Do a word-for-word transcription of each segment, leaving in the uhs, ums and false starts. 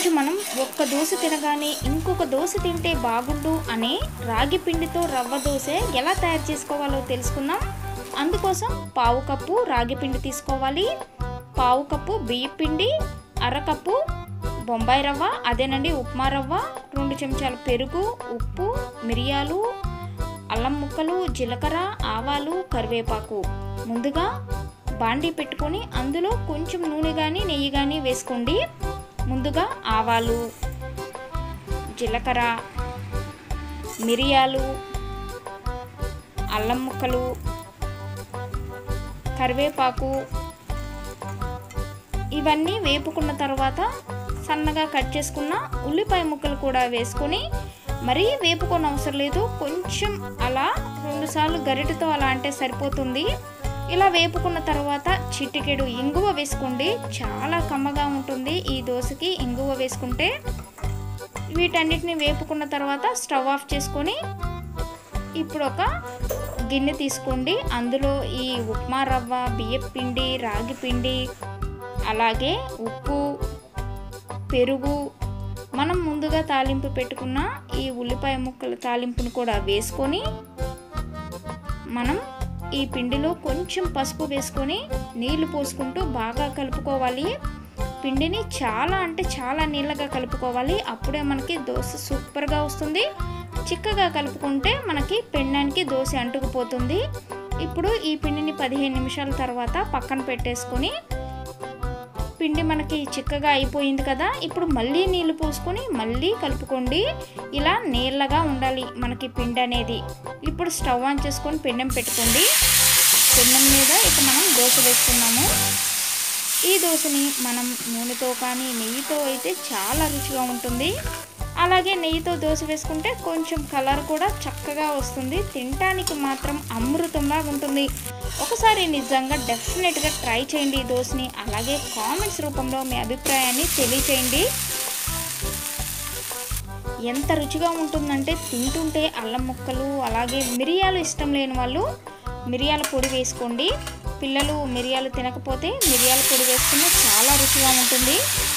ఈరోజు మనం ఒక్క దోశ తినగానే ఇంకొక దోశ తింటే బాగుండు అనే రాగి పిండితో రవ్వ దోశ ఎలా తయారు చేసుకోవాలో తెలుసుకుందాం. అందుకోసం పావు కప్పు రాగి పిండి తీసుకోవాలి, పావు కప్పు బియ్య పిండి, అరకప్పు బొంబాయి రవ్వ అదేనండి ఉప్మా రవ్వ, రెండు చెంచాలు పెరుగు, ఉప్పు, మిరియాలు, అల్లం ముక్కలు, జీలకర్ర, ఆవాలు, కరివేపాకు. ముందుగా బాండీ పెట్టుకొని అందులో కొంచెం నూనె కానీ నెయ్యి కానీ వేసుకోండి. ముందుగా ఆవాలు, జీలకర్ర, మిరియాలు, అల్లం ముక్కలు, కరివేపాకు ఇవన్నీ వేపుకున్న తర్వాత సన్నగా కట్ చేసుకున్న ఉల్లిపాయ ముక్కలు కూడా వేసుకొని, మరీ వేపుకొని అవసరం లేదు, కొంచెం అలా రెండుసార్లు గరిటెతో అలా అంటే సరిపోతుంది. ఇలా వేపుకున్న తర్వాత చిటికెడు ఇంగువ వేసుకోండి, చాలా కమ్మగా ఉంటుంది ఈ దోశకి ఇంగువ వేసుకుంటే. వీటన్నిటిని వేపుకున్న తర్వాత స్టవ్ ఆఫ్ చేసుకొని ఇప్పుడు ఒక గిన్నె తీసుకోండి. అందులో ఈ ఉప్మా రవ్వ, బియ్యం పిండి, రాగి పిండి, అలాగే ఉప్పు, పెరుగు, మనం ముందుగా తాలింపు పెట్టుకున్న ఈ ఉల్లిపాయ ముక్కల తాలింపును కూడా వేసుకొని, మనం ఈ పిండిలో కొంచెం పసుపు వేసుకొని నీళ్లు పోసుకుంటూ బాగా కలుపుకోవాలి. పిండిని చాలా అంటే చాలా నీళ్ళగా కలుపుకోవాలి, అప్పుడే మనకి దోశ సూపర్గా వస్తుంది. చిక్కగా కలుపుకుంటే మనకి పెండానికి దోశ అంటుకుపోతుంది. ఇప్పుడు ఈ పిండిని పదిహేను నిమిషాల తర్వాత పక్కన పెట్టేసుకొని, పిండి మనకి చిక్కగా అయిపోయింది కదా, ఇప్పుడు మళ్ళీ నీళ్లు పోసుకొని మళ్ళీ కలుపుకోండి. ఇలా నీళ్ళగా ఉండాలి మనకి పిండి అనేది. ఇప్పుడు స్టవ్ ఆన్ చేసుకొని పెన్నం పెట్టుకోండి. పెన్నం మీద ఇక మనం దోశ వేసుకున్నాము. ఈ దోశని మనం నూనెతో కానీ నెయ్యితో అయితే చాలా రుచిగా ఉంటుంది. అలాగే నెయ్యితో దోశ వేసుకుంటే కొంచెం కలర్ కూడా చక్కగా వస్తుంది, తినడానికి మాత్రం అమృతంలా ఉంటుంది. ఒకసారి నిజంగా డెఫినెట్గా ట్రై చేయండి ఈ దోశని. అలాగే కామెంట్స్ రూపంలో మీ అభిప్రాయాన్ని తెలియచేయండి. ఎంత రుచిగా ఉంటుందంటే తింటుంటే అల్లం ముక్కలు, అలాగే మిరియాలు ఇష్టం లేని వాళ్ళు మిరియాల పొడి వేసుకోండి. పిల్లలు మిరియాలు తినకపోతే మిరియాల పొడి వేసుకున్న చాలా రుచిగా ఉంటుంది.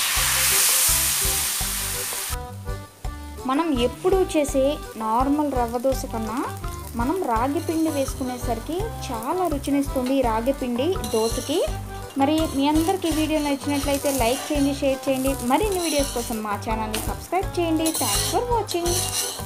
మనం ఎప్పుడూ చేసే నార్మల్ రవ్వ దోశ కన్నా మనం రాగి పిండి వేసుకునేసరికి చాలా రుచినిస్తుంది రాగి పిండి దోశకి. మరి మీ అందరికీ వీడియో నచ్చినట్లయితే లైక్ చేయండి, షేర్ చేయండి. మరిన్ని వీడియోస్ కోసం మా ఛానల్ని సబ్స్క్రైబ్ చేయండి. Thanks for watching.